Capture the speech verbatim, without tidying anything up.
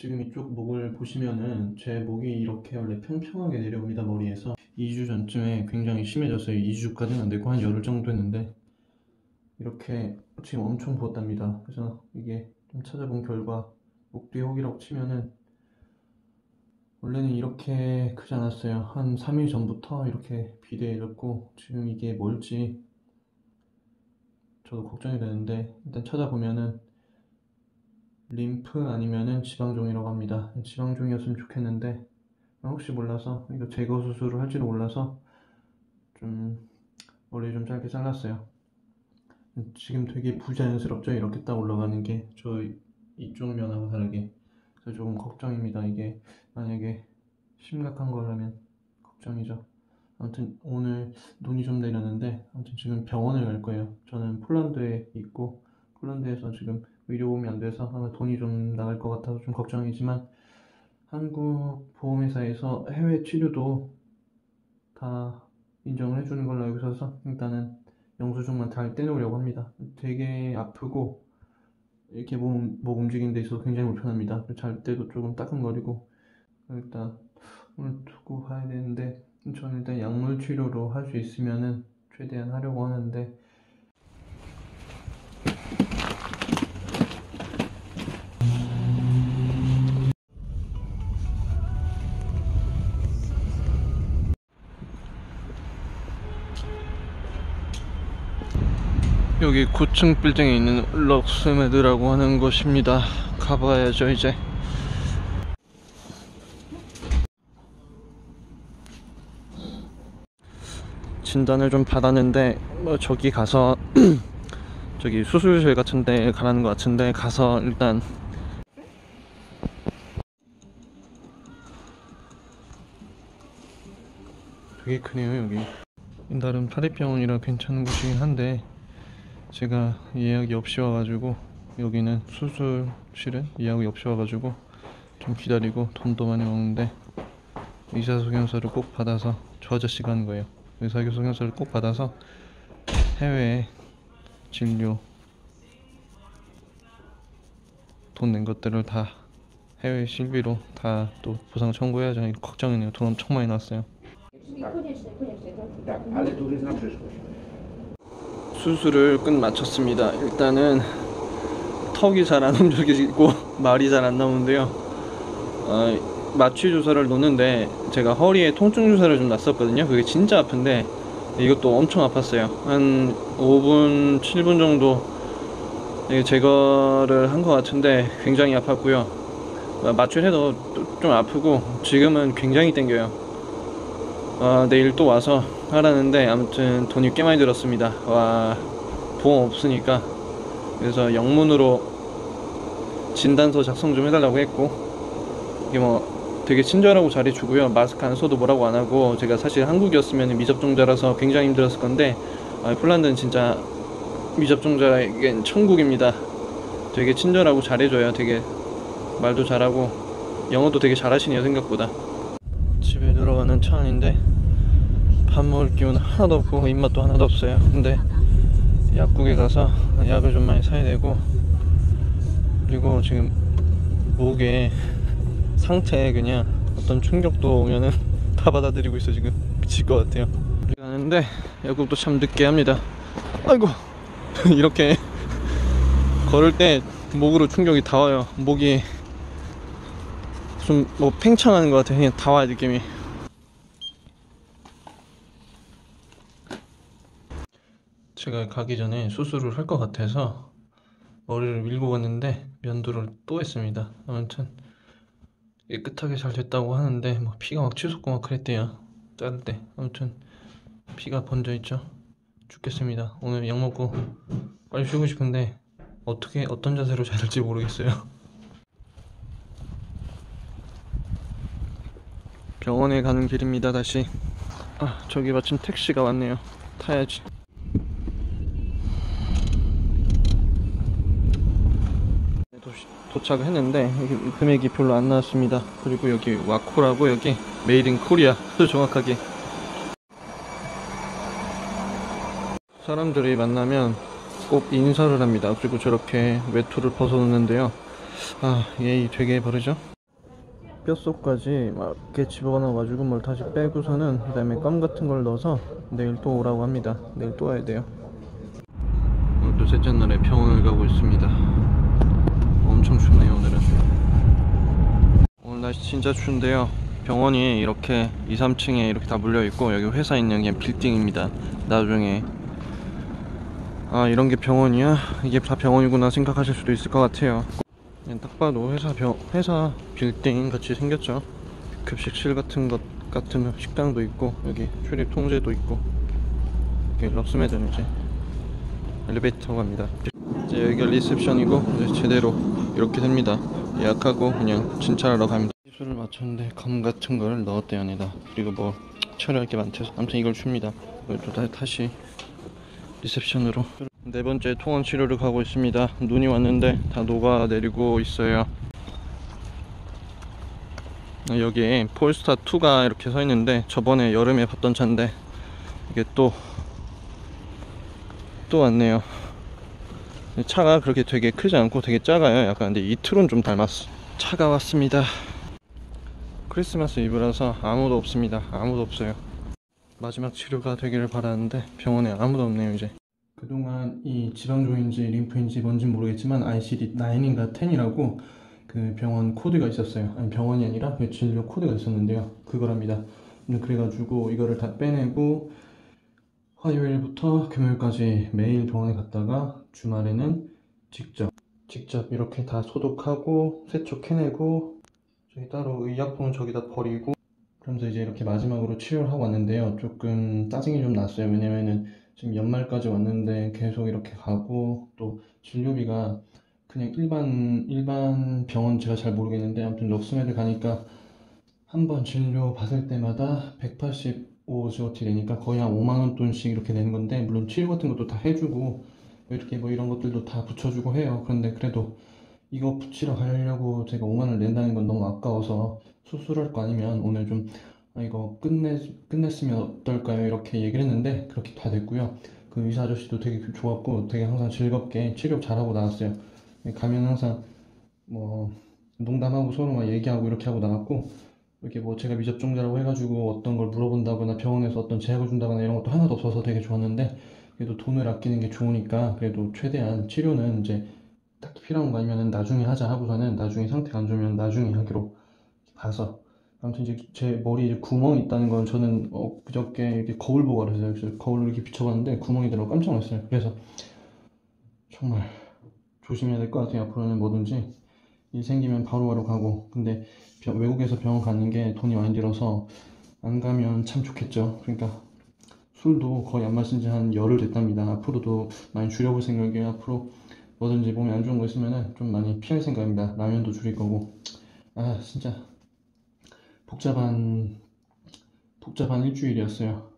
지금 이쪽 목을 보시면은 제 목이 이렇게 원래 평평하게 내려옵니다, 머리에서. 이 주 전쯤에 굉장히 심해졌어요. 이 주까지는 안 되고 한 열흘 정도 했는데 이렇게 지금 엄청 부었답니다. 그래서 이게 좀 찾아본 결과 목 뒤에 혹이라고 치면은 원래는 이렇게 크지 않았어요. 한 삼 일 전부터 이렇게 비대해졌고 지금 이게 뭘지 저도 걱정이 되는데 일단 찾아보면은 림프 아니면은 지방종이라고 합니다. 지방종이었으면 좋겠는데 혹시 몰라서 이거 제거 수술을 할지도 몰라서 좀 머리 좀 짧게 잘랐어요. 지금 되게 부자연스럽죠? 이렇게 딱 올라가는 게 저 이쪽 면하고 다르게. 그래서 조금 걱정입니다. 이게 만약에 심각한 거라면 걱정이죠. 아무튼 오늘 눈이 좀 내렸는데 아무튼 지금 병원을 갈 거예요. 저는 폴란드에 있고 폴란드에서 지금 의료보험이 안 돼서 아마 돈이 좀 나갈 것 같아서 좀 걱정이지만 한국 보험회사에서 해외 치료도 다 인정을 해주는 걸로 알고 있어서 일단은 영수증만 잘 떼놓으려고 합니다. 되게 아프고 이렇게 몸, 목 움직이는 데 있어서 굉장히 불편합니다. 잘 때도 조금 따끔거리고 일단 오늘 두고 봐야 되는데 저는 일단 약물 치료로 할 수 있으면은 최대한 하려고 하는데 여기 구 층 빌딩에 있는 럭스메드라고 하는 곳입니다. 가봐야죠 이제. 진단을 좀 받았는데 뭐 저기 가서 저기 수술실 같은 데 가라는 것 같은데 가서 일단 되게 크네요 여기. 나름 사립병원이라 괜찮은 곳이긴 한데 제가 예약이 없이 와가지고 여기는 수술실은 예약이 없이 와가지고 좀 기다리고 돈도 많이 먹는데 의사소견서를 꼭 받아서 저 아저씨가 하는 거예요. 의사소견서를 꼭 받아서 해외 진료 돈 낸 것들을 다 해외 실비로 다 또 보상 청구해야죠. 이거 걱정이네요. 돈 엄청 많이 나왔어요. 수술을 끝 마쳤습니다. 일단은 턱이 잘 안 움직이고 말이 잘 안 나오는데요. 어, 마취 주사를 놓는데 제가 허리에 통증 주사를 좀 놨었거든요. 그게 진짜 아픈데 이것도 엄청 아팠어요. 한 오 분, 칠 분 정도 제거를 한 것 같은데 굉장히 아팠고요. 마취를 해도 좀 아프고 지금은 굉장히 땡겨요. 어, 내일 또 와서 하라는데 아무튼 돈이 꽤 많이 들었습니다. 와, 보험 없으니까. 그래서 영문으로 진단서 작성 좀 해달라고 했고 이게 뭐 되게 친절하고 잘해주고요. 마스크 안 써도 뭐라고 안 하고 제가 사실 한국이었으면 미접종자라서 굉장히 힘들었을 건데 아, 폴란드는 진짜 미접종자에겐 천국입니다. 되게 친절하고 잘해줘요. 되게 말도 잘하고 영어도 되게 잘하시네요 생각보다. 집에 들어가는 차 안인데 밥 먹을 기운 하나도 없고 입맛도 하나도 없어요. 근데 약국에 가서 약을 좀 많이 사야 되고 그리고 지금 목에 상태에 그냥 어떤 충격도 오면은 다 받아들이고 있어. 지금 미칠 것 같아요. 가는데 약국도 참 늦게 합니다. 아이고 이렇게 걸을 때 목으로 충격이 다 와요. 목이 좀 뭐 팽창하는 것 같아. 그냥 다 와요 느낌이. 제가 가기 전에 수술을 할 것 같아서 머리를 밀고 갔는데 면도를 또 했습니다. 아무튼 깨끗하게 잘 됐다고 하는데 뭐 피가 막 치솟고 막 그랬대요. 자를 때. 아무튼 피가 번져 있죠. 죽겠습니다. 오늘 약 먹고 빨리 쉬고 싶은데 어떻게 어떤 자세로 자야 될지 모르겠어요. 병원에 가는 길입니다. 다시. 아, 저기 마침 택시가 왔네요. 타야지. 도착을 했는데 금액이 별로 안 나왔습니다. 그리고 여기 와코라고 여기 메이드 인 코리아 정확하게. 사람들이 만나면 꼭 인사를 합니다. 그리고 저렇게 외투를 벗어놓는데요. 아, 예의 되게 바르죠? 뼛속까지 막 이렇게 집어넣어가지고 뭘 다시 빼고서는 그 다음에 껌 같은 걸 넣어서 내일 또 오라고 합니다. 내일 또 와야 돼요. 오늘 또 셋째 날에 병원을 가고 있습니다. 엄청 춥네요 오늘은. 오늘 날씨 진짜 추운데요. 병원이 이렇게 이, 삼 층에 이렇게 다 물려있고 여기 회사 있는 게 빌딩입니다. 나중에 아 이런게 병원이야? 이게 다 병원이구나 생각하실 수도 있을 것 같아요. 그냥 딱 봐도 회사 병 회사 빌딩 같이 생겼죠. 급식실 같은 것 같은 식당도 있고 여기 출입 통제도 있고 여기 럭스메드는 이제 엘리베이터 갑니다. 이제 여기가 리셉션이고 이제 제대로 이렇게 됩니다. 예약하고 그냥 진찰하러 갑니다. 시술을 마쳤는데 검 같은 걸 넣었대요 안에다. 그리고 뭐 처리할 게 많대서 아무튼 이걸 줍니다. 이걸 또 다시 리셉션으로. 네 번째 통원 치료를 가고 있습니다. 눈이 왔는데 다 녹아내리고 있어요. 여기에 폴스타 투가 이렇게 서 있는데 저번에 여름에 봤던 차인데 이게 또 또 왔네요. 차가 그렇게 되게 크지 않고 되게 작아요. 약간 근데 이 트론 좀 닮았어. 차가 왔습니다. 크리스마스 이브라서 아무도 없습니다. 아무도 없어요. 마지막 치료가 되기를 바라는데 병원에 아무도 없네요 이제. 그동안 이 지방종인지 림프인지 뭔진 모르겠지만 아이씨디 나인인가 텐이라고 그 병원 코드가 있었어요. 아니 병원이 아니라 그 진료 코드가 있었는데요. 그거랍니다. 그래가지고 이거를 다 빼내고 화요일부터 금요일까지 매일 병원에 갔다가 주말에는 직접 직접 이렇게 다 소독하고 세척해내고 저기 따로 의약품은 저기다 버리고 그러면서 이제 이렇게 마지막으로 치료를 하고 왔는데요. 조금 짜증이 좀 났어요. 왜냐면은 지금 연말까지 왔는데 계속 이렇게 가고 또 진료비가 그냥 일반 일반 병원 제가 잘 모르겠는데 아무튼 럭스메드 가니까 한 번 진료 받을 때마다 백팔십오 지오티 되니까 거의 한 오만 원 돈씩 이렇게 내는 건데 물론 치료 같은 것도 다 해주고 이렇게 뭐 이런 것들도 다 붙여주고 해요. 그런데 그래도 이거 붙이러 가려고 제가 오만 원을 낸다는 건 너무 아까워서 수술할 거 아니면 오늘 좀 아, 이거 끝내, 끝냈으면 어떨까요? 이렇게 얘기를 했는데 그렇게 다 됐고요. 그 의사 아저씨도 되게 좋았고 되게 항상 즐겁게 치료 잘하고 나왔어요. 가면 항상 뭐 농담하고 서로 막 얘기하고 이렇게 하고 나왔고 이렇게 뭐 제가 미접종자라고 해가지고 어떤 걸 물어본다거나 병원에서 어떤 제약을 준다거나 이런 것도 하나도 없어서 되게 좋았는데 그래도 돈을 아끼는 게 좋으니까 그래도 최대한 치료는 이제 딱히 필요한 거 아니면 나중에 하자 하고서는 나중에 상태가 안 좋으면 나중에 하기로 봐서 아무튼 이제 제 머리에 구멍이 있다는 건 저는 어, 그저께 이렇게 거울 보고 알았어요. 그래서 거울로 이렇게 비춰봤는데 구멍이 들어 깜짝 놀랐어요. 그래서 정말 조심해야 될 것 같아요. 앞으로는 뭐든지 일 생기면 바로바로 가고 근데 병, 외국에서 병원 가는 게 돈이 많이 들어서 안 가면 참 좋겠죠. 그러니까 술도 거의 안 마신 지 한 열흘 됐답니다. 앞으로도 많이 줄여볼 생각이에요. 앞으로 뭐든지 몸에 안 좋은 거 있으면 좀 많이 피할 생각입니다. 라면도 줄일 거고 아 진짜 복잡한 복잡한 일주일이었어요.